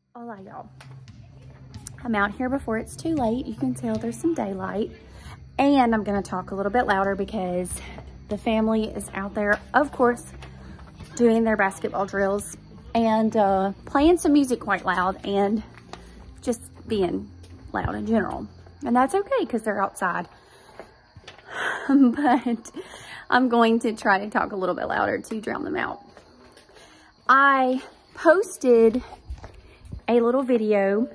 Hola, y'all. I'm out here before it's too late. You can tell there's some daylight. And I'm gonna talk a little bit louder because the family is out there, of course, doing their basketball drills and playing some music quite loud and just being loud in general. And that's okay because they're outside. But I'm going to try to talk a little bit louder to drown them out. I posted a little video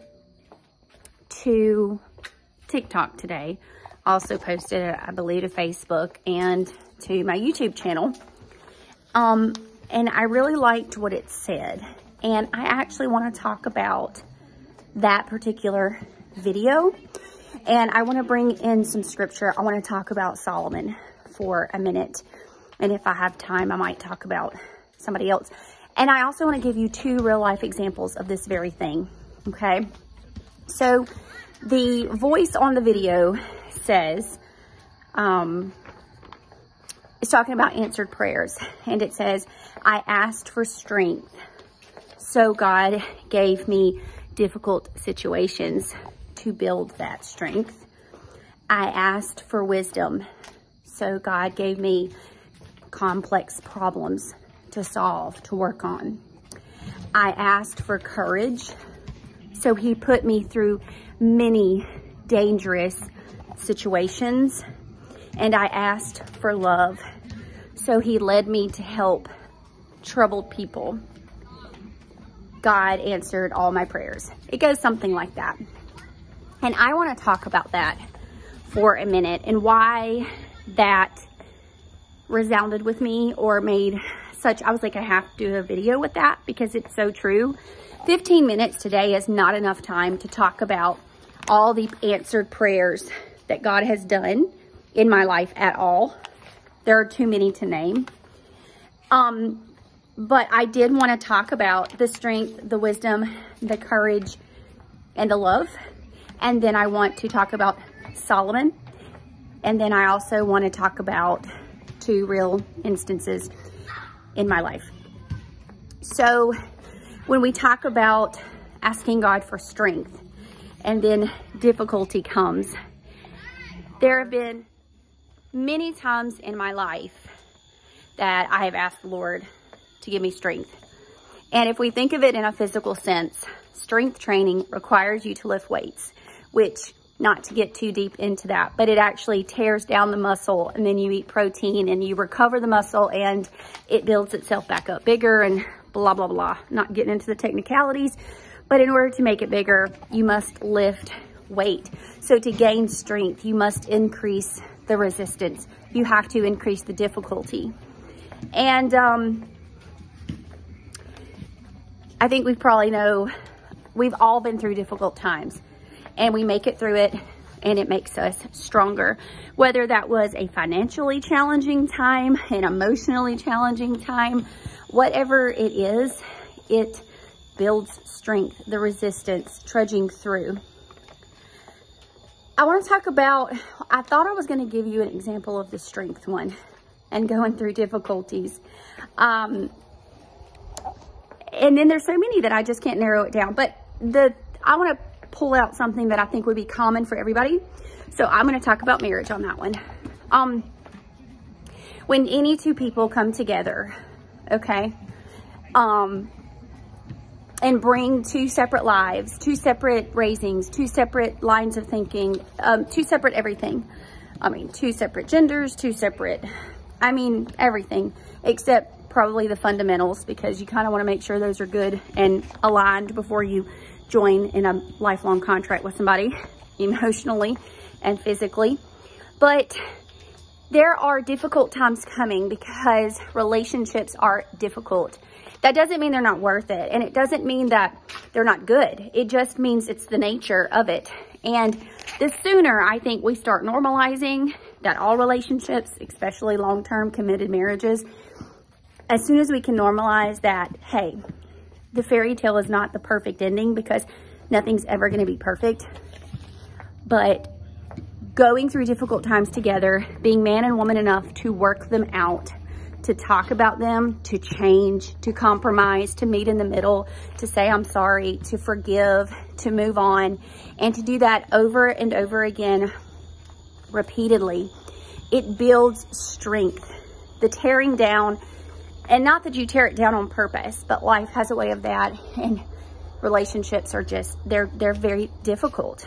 to TikTok today. Also posted it, I believe, to Facebook and to my YouTube channel. And I really liked what it said. And I actually want to talk about that particular video. And I want to bring in some scripture. I want to talk about Solomon for a minute. And if I have time, I might talk about somebody else. And I also want to give you 2 real life examples of this very thing. Okay. So the voice on the video says, it's talking about answered prayers. And it says, I asked for strength, so God gave me difficult situations to build that strength. I asked for wisdom, so God gave me complex problems to solve, to work on. I asked for courage, so he put me through many dangerous situations. And I asked for love, so he led me to help troubled people. God answered all my prayers. It goes something like that. And I want to talk about that for a minute and why that resounded with me or made such, I was like, I have to do a video with that because it's so true. 15 minutes today is not enough time to talk about all the answered prayers that God has done in my life at all. There are too many to name. But I did want to talk about the strength, the wisdom, the courage, and the love. And then I want to talk about Solomon. And then I also want to talk about 2 real instances in my life. So when we talk about asking God for strength and then difficulty comes, there have been many times in my life that I have asked the Lord to give me strength. And if we think of it in a physical sense, strength training requires you to lift weights, which, not to get too deep into that, but it actually tears down the muscle, and then you eat protein and you recover the muscle and it builds itself back up bigger and blah, blah, blah. Not getting into the technicalities, but in order to make it bigger, you must lift weight. So to gain strength, you must increase the resistance. You have to increase the difficulty. And I think we probably know we've all been through difficult times and we make it through it and it makes us stronger. Whether that was a financially challenging time, an emotionally challenging time, whatever it is, it builds strength, the resistance, trudging through. I want to talk about, I thought I was going to give you an example of the strength one and going through difficulties. And then there's so many that I just can't narrow it down. But I want to pull out something that I think would be common for everybody. So I'm going to talk about marriage on that one. When any 2 people come together, okay, and bring 2 separate lives, 2 separate raisings, 2 separate lines of thinking, 2 separate everything. I mean, 2 separate genders, 2 separate, I mean, everything except probably the fundamentals, because you kind of want to make sure those are good and aligned before you join in a lifelong contract with somebody emotionally and physically. But there are difficult times coming because relationships are difficult. That doesn't mean they're not worth it. And it doesn't mean that they're not good. It just means it's the nature of it. And the sooner I think we start normalizing that all relationships, especially long-term committed marriages, as soon as we can normalize that, hey, the fairy tale is not the perfect ending because nothing's ever going to be perfect. But going through difficult times together, being man and woman enough to work them out, to talk about them, to change, to compromise, to meet in the middle, to say I'm sorry, to forgive, to move on, and to do that over and over again, repeatedly. It builds strength. The tearing down, and not that you tear it down on purpose, but life has a way of that, and relationships are just, they're very difficult.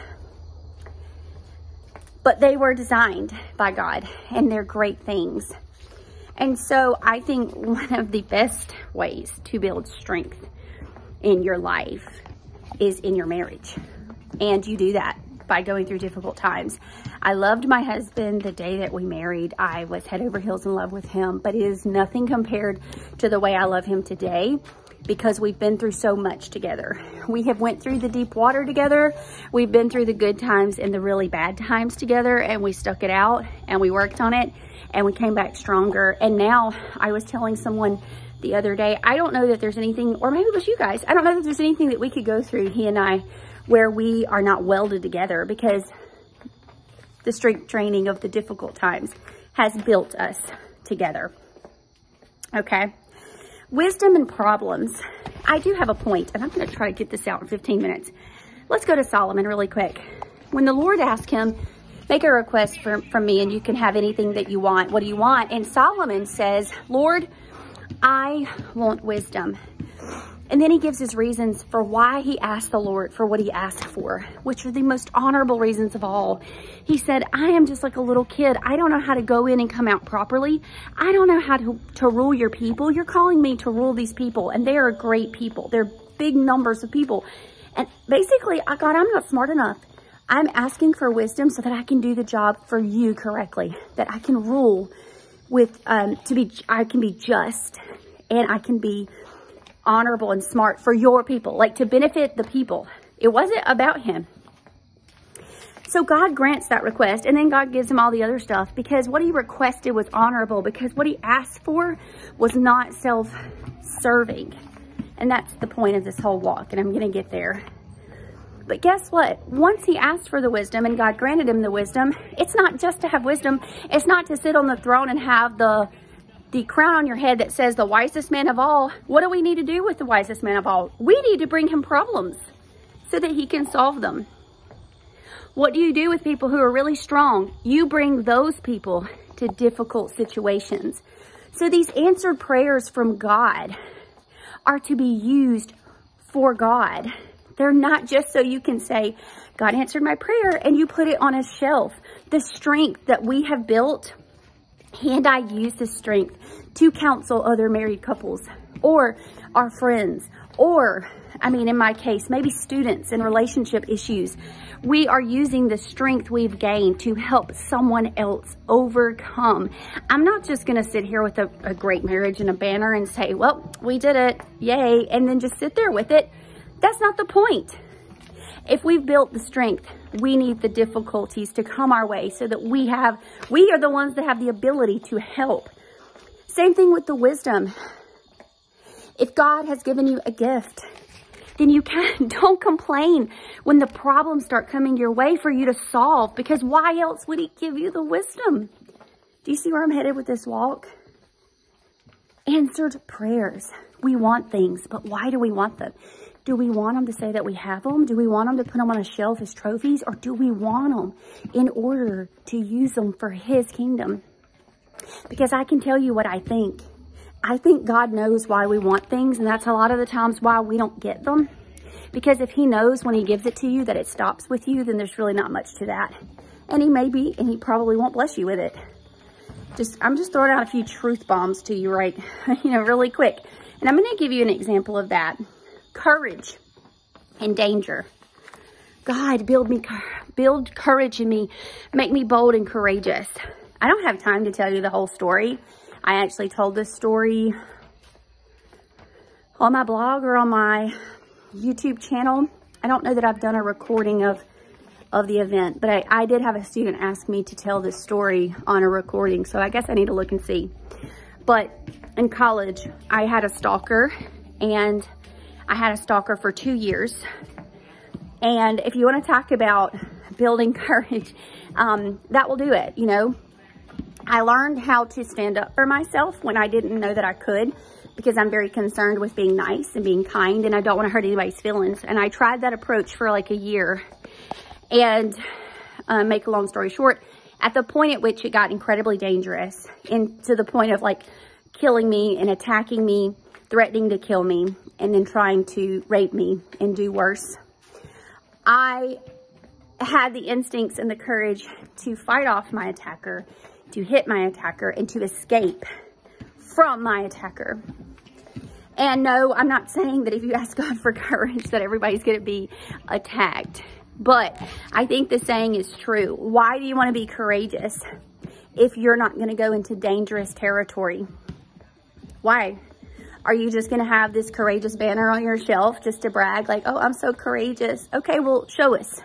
But they were designed by God, and they're great things. And so I think one of the best ways to build strength in your life is in your marriage. And you do that by going through difficult times. I loved my husband the day that we married. I was head over heels in love with him, but it is nothing compared to the way I love him today, because we've been through so much together. We have went through the deep water together. We've been through the good times and the really bad times together, and we stuck it out and we worked on it and we came back stronger. And now, I was telling someone the other day, I don't know that there's anything, or maybe it was you guys, I don't know that there's anything that we could go through, he and I, where we are not welded together, because the strength training of the difficult times has built us together. Okay. Wisdom and problems. I do have a point, and I'm going to try to get this out in 15 minutes. Let's go to Solomon really quick. When the Lord asked him, make a request from me and you can have anything that you want. What do you want? And Solomon says, Lord, I want wisdom. And then he gives his reasons for why he asked the Lord for what he asked for, which are the most honorable reasons of all. He said, I am just like a little kid. I don't know how to go in and come out properly. I don't know how to rule your people. You're calling me to rule these people, and they are great people. They're big numbers of people. And basically, God, I'm not smart enough. I'm asking for wisdom so that I can do the job for you correctly, that I can rule with, I can be just, and I can be honorable and smart for your people, like to benefit the people. It wasn't about him. So God grants that request, and then God gives him all the other stuff, because what he requested was honorable, because what he asked for was not self-serving. And that's the point of this whole walk, and I'm going to get there. But guess what? Once he asked for the wisdom and God granted him the wisdom, it's not just to have wisdom. It's not to sit on the throne and have the crown on your head that says the wisest man of all. What do we need to do with the wisest man of all? We need to bring him problems so that he can solve them. What do you do with people who are really strong? You bring those people to difficult situations. So these answered prayers from God are to be used for God. They're not just so you can say, God answered my prayer, and you put it on a shelf. The strength that we have built, and I use this strength to counsel other married couples or our friends, or, I mean, in my case, maybe students in relationship issues. We are using the strength we've gained to help someone else overcome. I'm not just going to sit here with a great marriage and a banner and say, well, we did it, yay, and then just sit there with it. That's not the point. If we've built the strength, we need the difficulties to come our way so that we are the ones that have the ability to help. Same thing with the wisdom. If God has given you a gift, then don't complain when the problems start coming your way for you to solve, because why else would he give you the wisdom? Do you see where I'm headed with this walk? Answered prayers. We want things, but why do we want them? Do we want them to say that we have them? Do we want them to put them on a shelf as trophies? Or do we want them in order to use them for his kingdom? Because I can tell you what I think. I think God knows why we want things, and that's a lot of the times why we don't get them. Because if he knows when he gives it to you that it stops with you, then there's really not much to that. And he probably won't bless you with it. I'm just throwing out a few truth bombs to you really quick. And I'm going to give you an example of that. Courage and danger. God, build courage in me. Make me bold and courageous. I don't have time to tell you the whole story. I actually told this story on my blog or on my YouTube channel. I don't know that I've done a recording of the event, but I did have a student ask me to tell this story on a recording, so I guess I need to look and see. But in college, I had a stalker, and I had a stalker for 2 years. And if you want to talk about building courage, that will do it, I learned how to stand up for myself when I didn't know that I could, because I'm very concerned with being nice and being kind, and I don't want to hurt anybody's feelings. And I tried that approach for like a year. And make a long story short, at the point at which it got incredibly dangerous, and to the point of like killing me and attacking me, threatening to kill me, and then trying to rape me and do worse, I had the instincts and the courage to fight off my attacker, to hit my attacker, and to escape from my attacker. And no, I'm not saying that if you ask God for courage that everybody's going to be attacked. But I think the saying is true. Why do you want to be courageous if you're not going to go into dangerous territory? Why? Are you just going to have this courageous banner on your shelf just to brag like, oh, I'm so courageous? Okay, well, show us.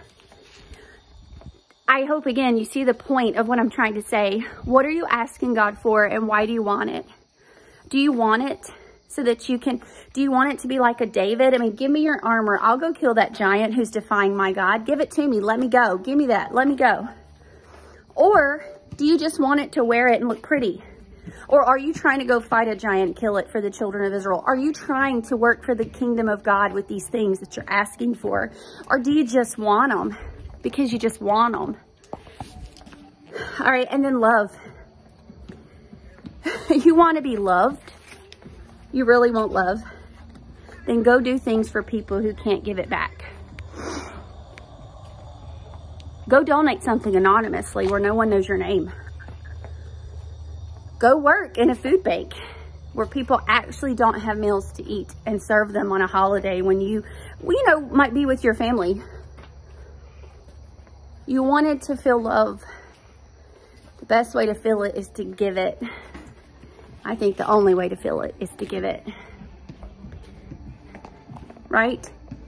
I hope, again, you see the point of what I'm trying to say. What are you asking God for, and why do you want it? Do you want it so that you can, do you want it to be like a David? I mean, give me your armor. I'll go kill that giant who's defying my God. Give it to me. Let me go. Give me that. Let me go. Or do you just want it to wear it and look pretty? Or are you trying to go fight a giant, kill it for the children of Israel? Are you trying to work for the kingdom of God with these things that you're asking for? Or do you just want them because you just want them? All right, and then love. You want to be loved? You really want love? Then go do things for people who can't give it back. Go donate something anonymously where no one knows your name. Go work in a food bank where people actually don't have meals to eat, and serve them on a holiday when you know, might be with your family. You wanted to feel love. The best way to feel it is to give it. I think the only way to feel it is to give it. Right?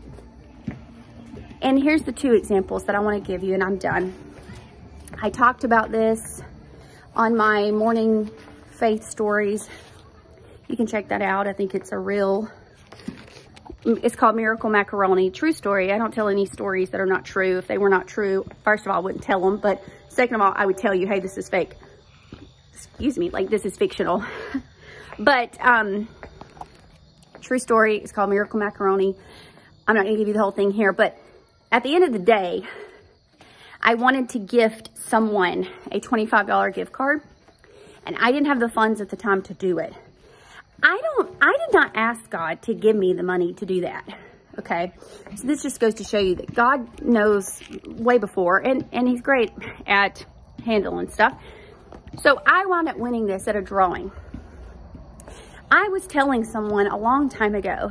And here's the two examples that I want to give you, and I'm done. I talked about this on my morning faith stories. You can check that out. I think it's a real, it's called Miracle Macaroni. True story. I don't tell any stories that are not true. If they were not true, first of all, I wouldn't tell them. But second of all, I would tell you, hey, this is fake. Excuse me, like this is fictional. But true story. It's called Miracle Macaroni. I'm not going to give you the whole thing here, but at the end of the day, I wanted to gift someone a $25 gift card, and I didn't have the funds at the time to do it. I did not ask God to give me the money to do that. Okay. So this just goes to show you that God knows way before, and he's great at handling stuff. So I wound up winning this at a drawing. I was telling someone a long time ago,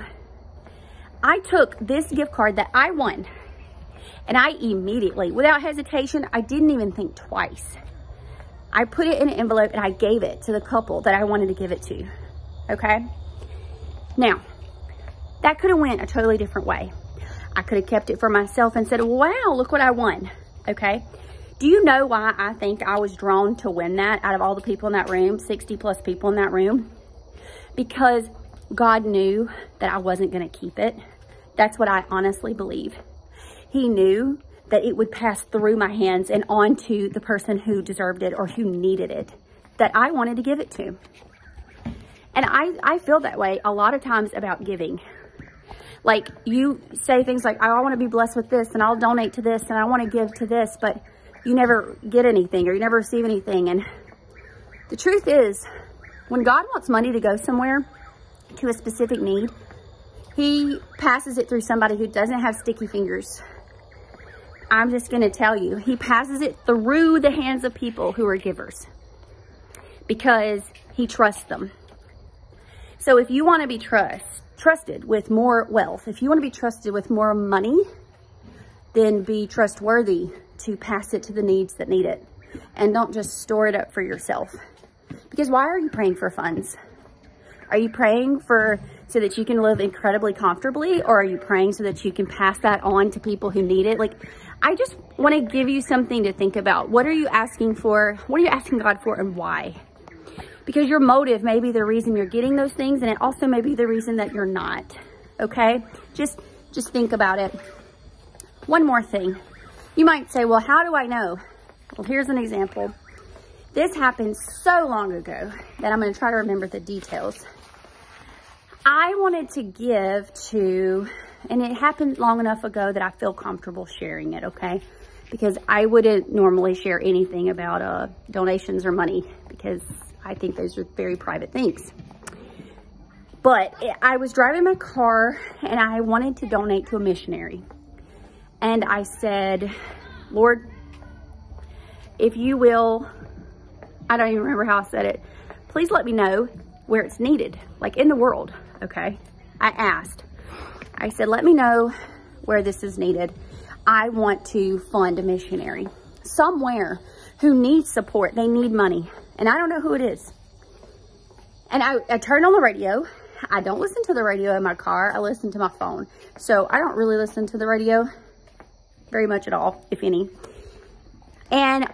I took this gift card that I won, and I immediately, without hesitation, I didn't even think twice. I put it in an envelope and I gave it to the couple that I wanted to give it to. Okay? Now, that could have went a totally different way. I could have kept it for myself and said, wow, look what I won. Okay? Do you know why I think I was drawn to win that out of all the people in that room, 60 plus people in that room? Because God knew that I wasn't going to keep it. That's what I honestly believe. He knew that it would pass through my hands and on to the person who deserved it or who needed it, that I wanted to give it to. And I feel that way a lot of times about giving. Like, you say things like, I want to be blessed with this, and I'll donate to this, and I want to give to this, but you never get anything, or you never receive anything. And the truth is, when God wants money to go somewhere to a specific need, he passes it through somebody who doesn't have sticky fingers. I'm just going to tell you, he passes it through the hands of people who are givers, because he trusts them. So if you want to be trusted with more wealth, if you want to be trusted with more money, then be trustworthy to pass it to the needs that need it. And don't just store it up for yourself. Because why are you praying for funds? Are you praying so that you can live incredibly comfortably? Or are you praying so that you can pass that on to people who need it? Like, I just want to give you something to think about. What are you asking for? What are you asking God for, and why? Because your motive may be the reason you're getting those things, and it also may be the reason that you're not. Okay? Just think about it. One more thing. You might say, well, how do I know? Well, here's an example. This happened so long ago that I'm going to try to remember the details. I wanted to give to, and it happened long enough ago that I feel comfortable sharing it, okay? Because I wouldn't normally share anything about donations or money because I think those are very private things. But I was driving my car and I wanted to donate to a missionary. And I said, Lord, if you will, I don't even remember how I said it, please let me know where it's needed, like in the world, okay? I asked. I said, let me know where this is needed. I want to fund a missionary somewhere who needs support. They need money. And I don't know who it is. And I turned on the radio. I don't listen to the radio in my car. I listen to my phone. So I don't really listen to the radio very much at all, if any. And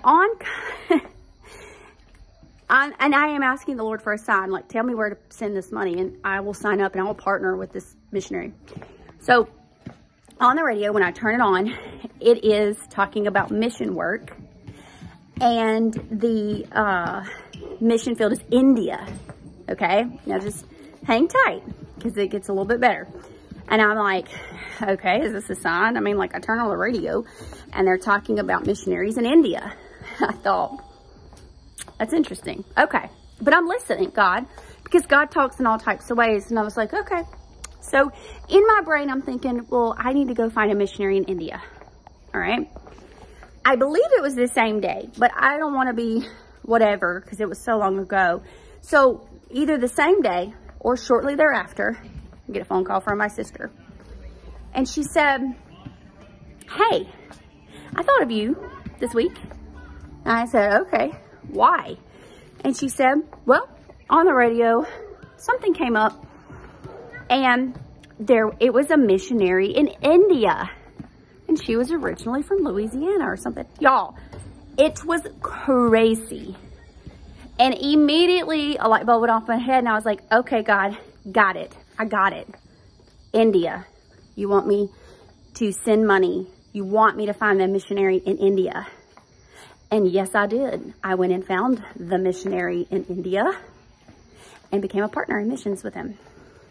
and I am asking the Lord for a sign, like, tell me where to send this money and I will sign up and I will partner with this missionary. So on the radio, when I turn it on, it is talking about mission work, and the mission field is India. Okay, now just hang tight because it gets a little bit better. And I'm like, okay, is this a sign? I mean, like, I turn on the radio and they're talking about missionaries in India. I thought, that's interesting. Okay, but I'm listening, God, because God talks in all types of ways. And I was like, okay. So in my brain, I'm thinking, well, I need to go find a missionary in India. All right. I believe it was the same day, but I don't want to be whatever because it was so long ago. So either the same day or shortly thereafter, I get a phone call from my sister. And she said, hey, I thought of you this week. And I said, okay, why? And she said, well, on the radio, something came up. And it was a missionary in India. And she was originally from Louisiana or something. Y'all, it was crazy. And immediately a light bulb went off my head and I was like, okay, God, got it. I got it. India. You want me to send money. You want me to find a missionary in India. And yes, I did. I went and found the missionary in India and became a partner in missions with him.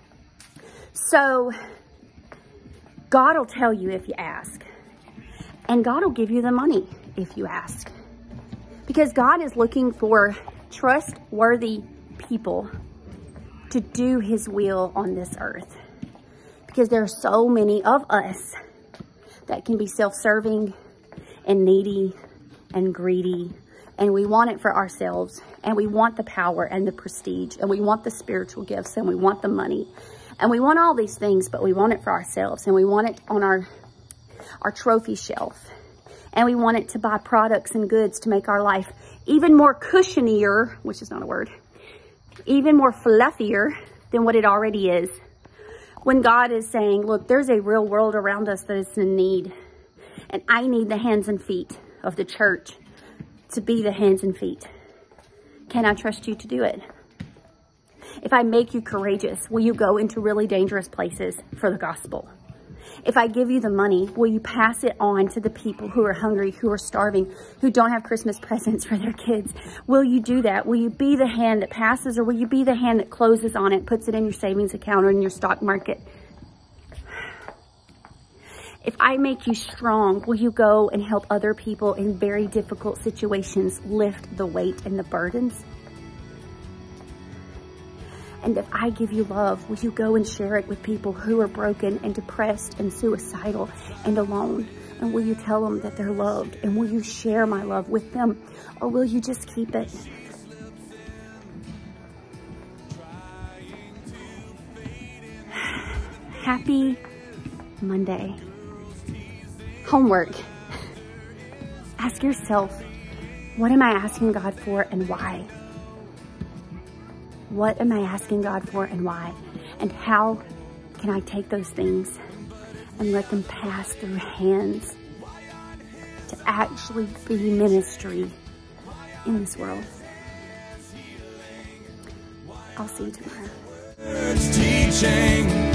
So God will tell you if you ask, and God will give you the money if you ask, because God is looking for trustworthy people to do his will on this earth, because there are so many of us that can be self-serving and needy and greedy, and we want it for ourselves, and we want the power and the prestige, and we want the spiritual gifts, and we want the money. And we want all these things, but we want it for ourselves. And we want it on our trophy shelf. And we want it to buy products and goods to make our life even more cushionier, which is not a word, even more fluffier than what it already is. When God is saying, look, there's a real world around us that is in need. And I need the hands and feet of the church to be the hands and feet. Can I trust you to do it? If I make you courageous, will you go into really dangerous places for the gospel? If I give you the money, will you pass it on to the people who are hungry, who are starving, who don't have Christmas presents for their kids? Will you do that? Will you be the hand that passes, or will you be the hand that closes on it, puts it in your savings account or in your stock market? If I make you strong, will you go and help other people in very difficult situations lift the weight and the burdens? And if I give you love, will you go and share it with people who are broken and depressed and suicidal and alone? And will you tell them that they're loved? And will you share my love with them? Or will you just keep it? Happy Monday. Homework. Ask yourself, what am I asking God for and why? What am I asking God for and why? And how can I take those things and let them pass through hands to actually be ministry in this world? I'll see you tomorrow.